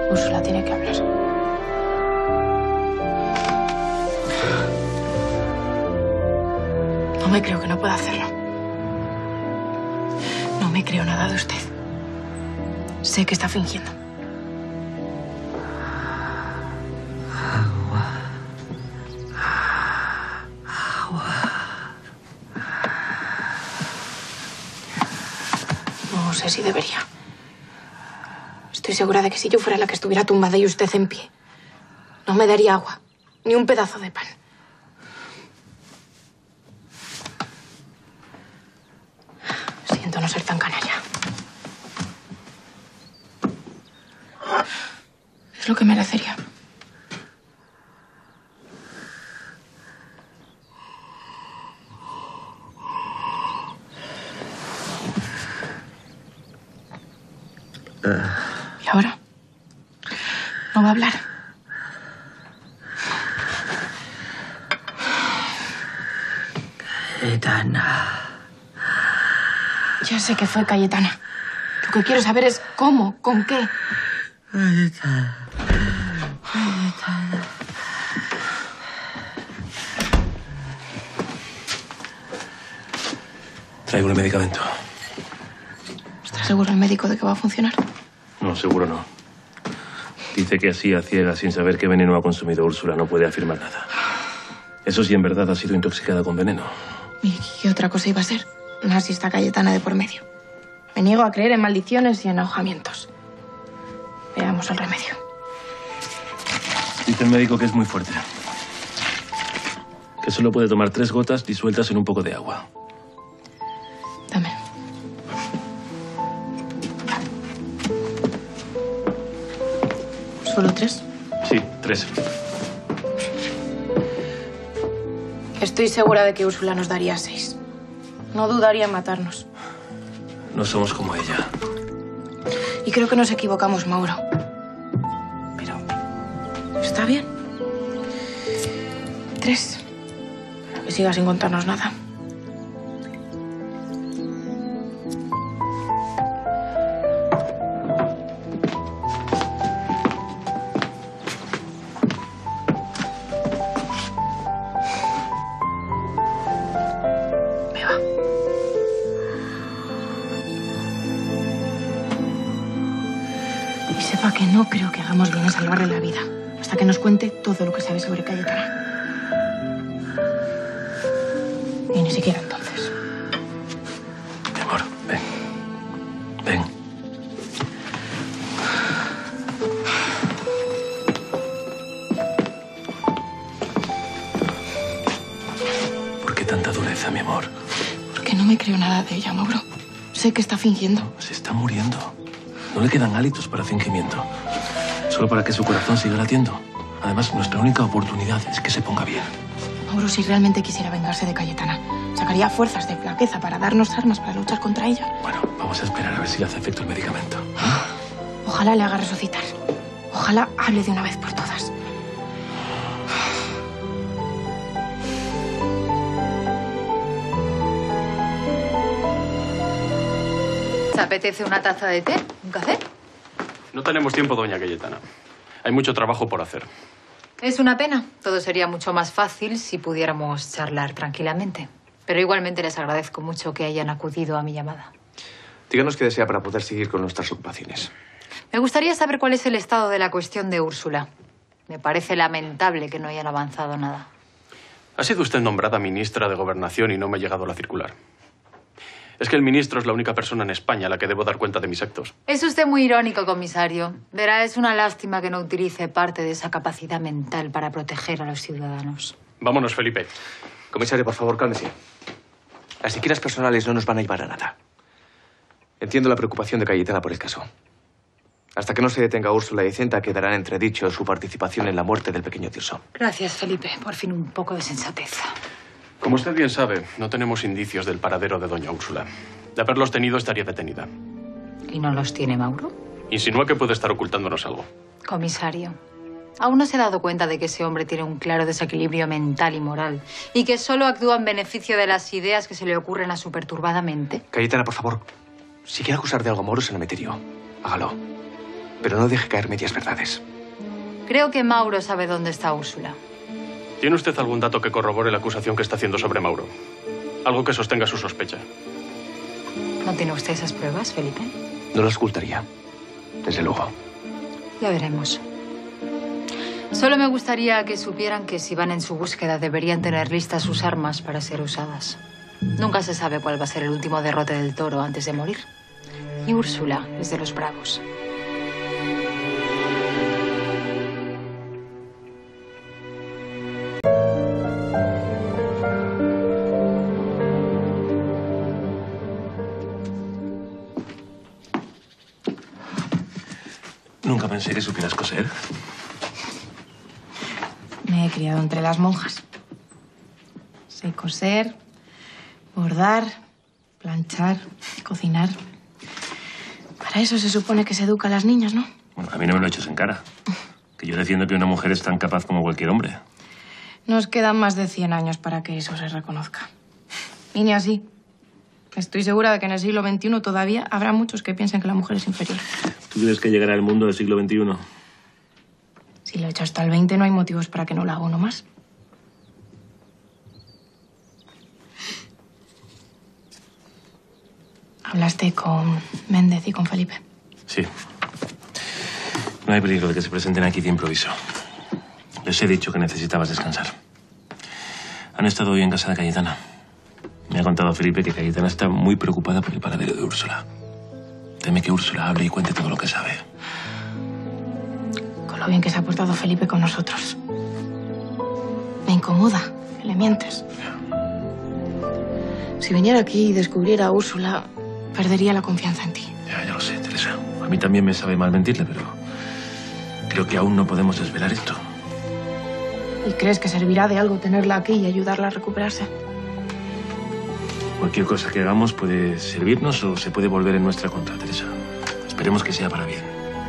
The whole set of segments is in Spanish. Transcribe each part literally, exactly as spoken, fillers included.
Úrsula tiene que hablar. No me creo que no pueda hacerlo. No me creo nada de usted. Sé que está fingiendo. Agua. Agua. No sé si debería. Estoy segura de que si yo fuera la que estuviera tumbada y usted en pie, no me daría agua, ni un pedazo de pan. Siento no ser tan canalla. Es lo que merecería. ¿Y ahora? ¿No va a hablar? Cayetana. Ya sé que fue Cayetana. Lo que quiero saber es cómo, con qué. Cayetana. Cayetana. Traigo el medicamento. ¿Está seguro el médico de que va a funcionar? No, seguro no. Dice que así a ciegas, sin saber qué veneno ha consumido Úrsula, no puede afirmar nada. Eso sí, en verdad ha sido intoxicada con veneno. ¿Y qué otra cosa iba a ser? Más si está Cayetana de por medio. Me niego a creer en maldiciones y en ahogamientos. Veamos el remedio. Dice el médico que es muy fuerte. Que solo puede tomar tres gotas disueltas en un poco de agua. Dame. ¿Solo tres? Sí, tres. Estoy segura de que Úrsula nos daría seis. No dudaría en matarnos. No somos como ella. Y creo que nos equivocamos, Mauro. Pero está bien. Tres. Para que siga sin contarnos nada. Y sepa que no creo que hagamos bien en salvarle la vida hasta que nos cuente todo lo que sabe sobre Cayetana. Y ni siquiera entonces. Mi amor, ven. Ven. ¿Por qué tanta dureza, mi amor? Porque no me creo nada de ella, Mauro. Sé que está fingiendo. Se está muriendo. No le quedan hálitos para fingimiento. Solo para que su corazón siga latiendo. Además, nuestra única oportunidad es que se ponga bien. Mauro, si realmente quisiera vengarse de Cayetana, sacaría fuerzas de flaqueza para darnos armas para luchar contra ella. Bueno, vamos a esperar a ver si le hace efecto el medicamento. Ojalá le haga resucitar. Ojalá hable de una vez por todas. ¿Te apetece una taza de té? ¿Un café? No tenemos tiempo, doña Cayetana. Hay mucho trabajo por hacer. Es una pena. Todo sería mucho más fácil si pudiéramos charlar tranquilamente. Pero igualmente les agradezco mucho que hayan acudido a mi llamada. Díganos qué desea para poder seguir con nuestras ocupaciones. Me gustaría saber cuál es el estado de la cuestión de Úrsula. Me parece lamentable que no hayan avanzado nada. Ha sido usted nombrada ministra de Gobernación y no me ha llegado la circular. Es que el ministro es la única persona en España a la que debo dar cuenta de mis actos. Es usted muy irónico, comisario. Verá, es una lástima que no utilice parte de esa capacidad mental para proteger a los ciudadanos. Vámonos, Felipe. Comisario, por favor, cálmese. Las siquieras personales no nos van a llevar a nada. Entiendo la preocupación de Cayetana por el caso. Hasta que no se detenga a Úrsula y Centa, quedará en entredicho su participación en la muerte del pequeño Tirso. Gracias, Felipe. Por fin un poco de sensatez. Como usted bien sabe, no tenemos indicios del paradero de doña Úrsula. De haberlos tenido, estaría detenida. ¿Y no los tiene Mauro? Insinúa que puede estar ocultándonos algo. Comisario, aún no se ha dado cuenta de que ese hombre tiene un claro desequilibrio mental y moral y que solo actúa en beneficio de las ideas que se le ocurren a su perturbada mente. Cayetana, por favor. Si quiere acusar de algo a Mauro, se lo mete yo. Hágalo. pero no deje caer medias verdades. Creo que Mauro sabe dónde está Úrsula. ¿Tiene usted algún dato que corrobore la acusación que está haciendo sobre Mauro? Algo que sostenga su sospecha. ¿No tiene usted esas pruebas, Felipe? No las ocultaría, desde luego. Ya veremos. Solo me gustaría que supieran que si van en su búsqueda deberían tener listas sus armas para ser usadas. Nunca se sabe cuál va a ser el último derrote del toro antes de morir. Y Úrsula es de los bravos. Nunca pensé que supieras coser. Me he criado entre las monjas. Sé coser, bordar, planchar, cocinar. Para eso se supone que se educa a las niñas, ¿no? Bueno, a mí no me lo eches en cara. Que yo defiendo que una mujer es tan capaz como cualquier hombre. Nos quedan más de cien años para que eso se reconozca. Y ni así. Estoy segura de que en el siglo veintiuno todavía habrá muchos que piensen que la mujer es inferior. ¿Tú crees que llegará el mundo del siglo veintiuno? Si lo he hecho hasta el veinte, no hay motivos para que no lo haga uno más. ¿Hablaste con Méndez y con Felipe? Sí. No hay peligro de que se presenten aquí de improviso. Les he dicho que necesitabas descansar. Han estado hoy en casa de Cayetana. Me ha contado Felipe que Cayetana está muy preocupada por el paradero de Úrsula. Teme que Úrsula hable y cuente todo lo que sabe. Con lo bien que se ha portado Felipe con nosotros. Me incomoda que le mientes. Si viniera aquí y descubriera a Úrsula, perdería la confianza en ti. Ya, ya lo sé, Teresa. A mí también me sabe mal mentirle, pero creo que aún no podemos desvelar esto. ¿Y crees que servirá de algo tenerla aquí y ayudarla a recuperarse? Cualquier cosa que hagamos puede servirnos o se puede volver en nuestra contra, Teresa. Esperemos que sea para bien.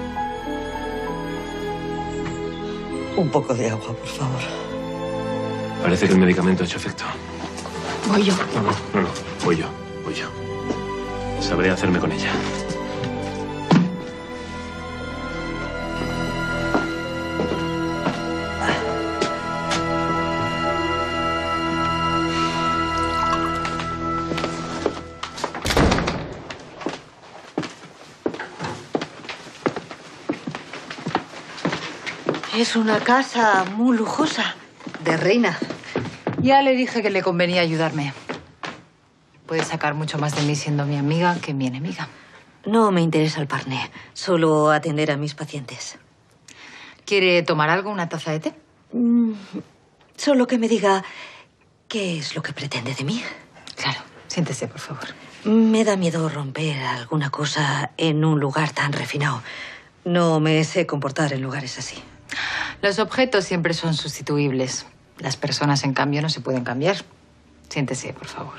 Un poco de agua, por favor. Parece que el medicamento ha hecho efecto. Voy yo. No, no, no, no. Voy yo, voy yo. Sabré hacerme con ella. Es una casa muy lujosa, de reina. Ya le dije que le convenía ayudarme. Puede sacar mucho más de mí siendo mi amiga que mi enemiga. No me interesa el parné, solo atender a mis pacientes. ¿Quiere tomar algo, una taza de té? Mm, solo que me diga qué es lo que pretende de mí. Claro, siéntese, por favor. Me da miedo romper alguna cosa en un lugar tan refinado. No me sé comportar en lugares así. Los objetos siempre son sustituibles. Las personas, en cambio, no se pueden cambiar. Siéntese, por favor.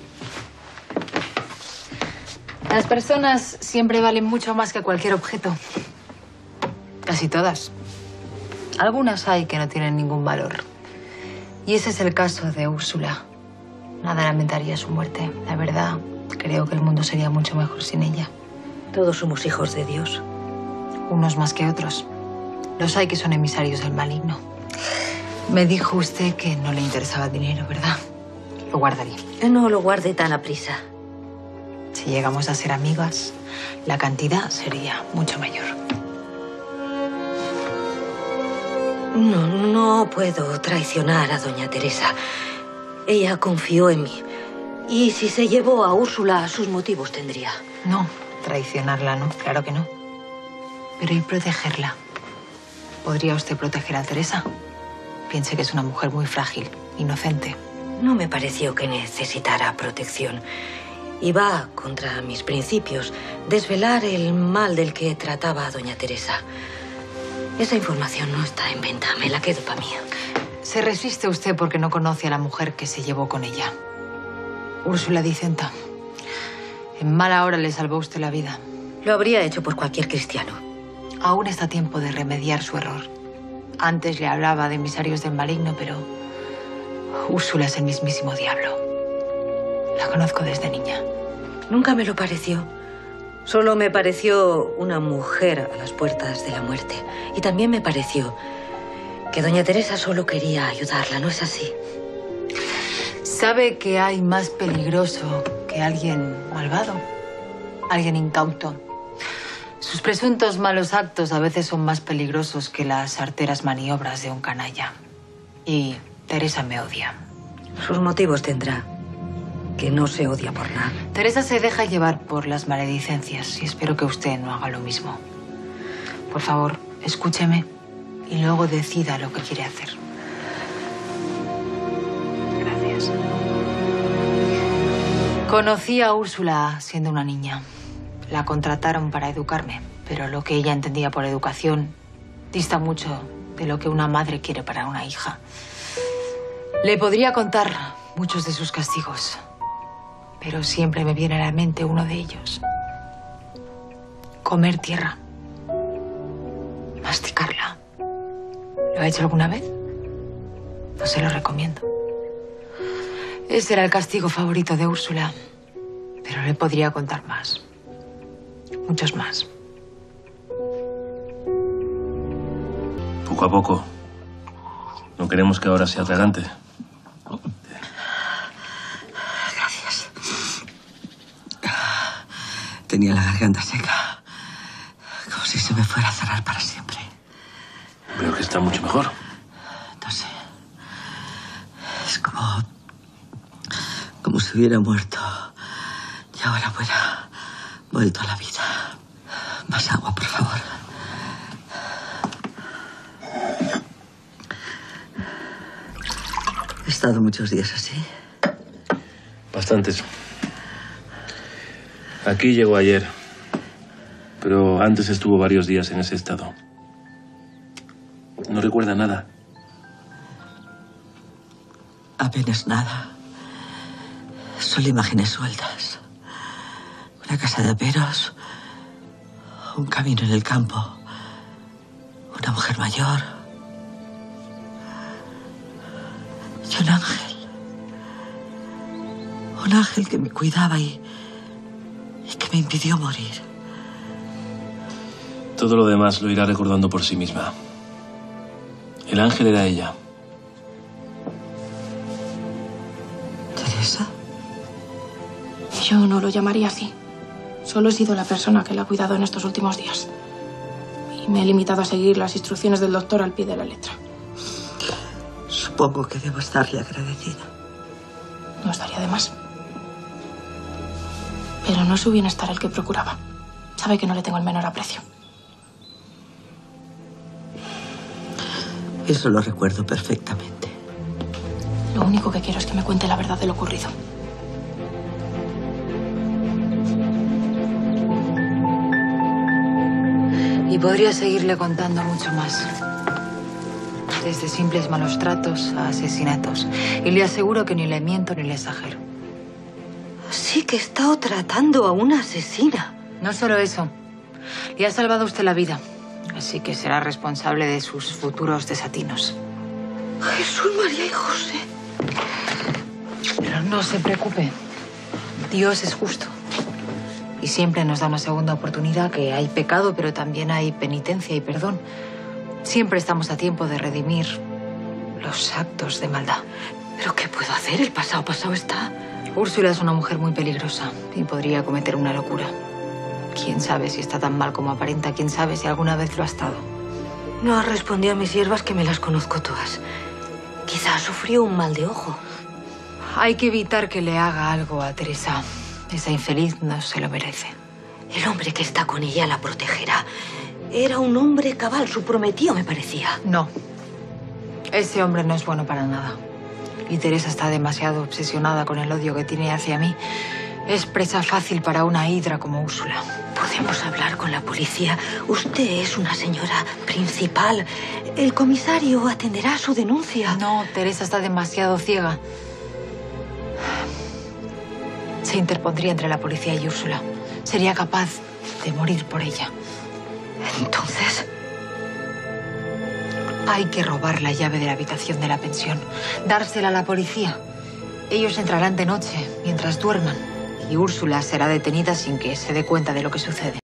Las personas siempre valen mucho más que cualquier objeto. Casi todas. Algunas hay que no tienen ningún valor. Y ese es el caso de Úrsula. Nada lamentaría su muerte. La verdad, creo que el mundo sería mucho mejor sin ella. Todos somos hijos de Dios. Unos más que otros. Los hay que son emisarios del maligno. Me dijo usted que no le interesaba el dinero, ¿verdad? Lo guardaría. No lo guarde tan a prisa. Si llegamos a ser amigas, la cantidad sería mucho mayor. No, no puedo traicionar a doña Teresa. Ella confió en mí. Y si se llevó a Úrsula, sus motivos tendría. No, traicionarla no, claro que no. Pero ¿y protegerla? ¿Podría usted proteger a Teresa? Piense que es una mujer muy frágil, inocente. No me pareció que necesitara protección. Iba contra mis principios, desvelar el mal del que trataba a doña Teresa. Esa información no está en venta, me la quedo para mí. Se resiste usted porque no conoce a la mujer que se llevó con ella. Úrsula Dicenta. En mala hora le salvó usted la vida. Lo habría hecho por cualquier cristiano. Aún está a tiempo de remediar su error. Antes le hablaba de emisarios del maligno, pero Úrsula es el mismísimo diablo. La conozco desde niña. Nunca me lo pareció. Solo me pareció una mujer a las puertas de la muerte. Y también me pareció que doña Teresa solo quería ayudarla, ¿no es así? Sabe que hay más peligroso que alguien malvado, alguien incauto. Sus presuntos malos actos a veces son más peligrosos que las arteras maniobras de un canalla. Y Teresa me odia. Sus motivos tendrá, que no se odia por nada. Teresa se deja llevar por las maledicencias y espero que usted no haga lo mismo. Por favor, escúcheme y luego decida lo que quiere hacer. Gracias. Conocí a Úrsula siendo una niña. La contrataron para educarme, pero lo que ella entendía por educación dista mucho de lo que una madre quiere para una hija. Le podría contar muchos de sus castigos, pero siempre me viene a la mente uno de ellos. Comer tierra. Masticarla. ¿Lo ha hecho alguna vez? No se lo recomiendo. Ese era el castigo favorito de Úrsula, pero le podría contar más. Muchos más. Poco a poco. No queremos que ahora sea atragante. Gracias. Tenía la garganta seca. Como si se me fuera a cerrar para siempre. Veo que está mucho mejor. No sé. Es como... como si hubiera muerto. Y ahora fuera vuelto a la vida. Más agua, por favor. He estado muchos días así. Bastantes. Aquí llegó ayer, pero antes estuvo varios días en ese estado. No recuerda nada. Apenas nada. Solo imágenes sueltas. Una casa de aperos, un camino en el campo, una mujer mayor y un ángel. Un ángel que me cuidaba y, y que me impidió morir. Todo lo demás lo irá recordando por sí misma. El ángel era ella. ¿Teresa? Yo no lo llamaría así. Solo he sido la persona que la ha cuidado en estos últimos días. Y me he limitado a seguir las instrucciones del doctor al pie de la letra. Supongo que debo estarle agradecida. No estaría de más. Pero no es su bienestar el que procuraba. Sabe que no le tengo el menor aprecio. Eso lo recuerdo perfectamente. Lo único que quiero es que me cuente la verdad de lo ocurrido. Y podría seguirle contando mucho más. Desde simples malos tratos a asesinatos. Y le aseguro que ni le miento ni le exagero. Sí que he estado tratando a una asesina. No solo eso. Le ha salvado usted la vida. Así que será responsable de sus futuros desatinos. Jesús, María y José. Pero no se preocupe. Dios es justo. Y siempre nos da una segunda oportunidad, que hay pecado, pero también hay penitencia y perdón. Siempre estamos a tiempo de redimir los actos de maldad. ¿Pero qué puedo hacer? El pasado pasado está. Úrsula es una mujer muy peligrosa y podría cometer una locura. ¿Quién sabe si está tan mal como aparenta? ¿Quién sabe si alguna vez lo ha estado? No respondí a mis siervas, que me las conozco todas. Quizás sufrió un mal de ojo. Hay que evitar que le haga algo a Teresa. Esa infeliz no se lo merece. El hombre que está con ella la protegerá. Era un hombre cabal, su prometido, me parecía. No. Ese hombre no es bueno para nada. Y Teresa está demasiado obsesionada con el odio que tiene hacia mí. Es presa fácil para una hidra como Úrsula. Podemos hablar con la policía. Usted es una señora principal. El comisario atenderá su denuncia. No, Teresa está demasiado ciega. Se interpondría entre la policía y Úrsula. Sería capaz de morir por ella. Entonces... hay que robar la llave de la habitación de la pensión. Dársela a la policía. Ellos entrarán de noche, mientras duerman. Y y Úrsula será detenida sin que se dé cuenta de lo que sucede.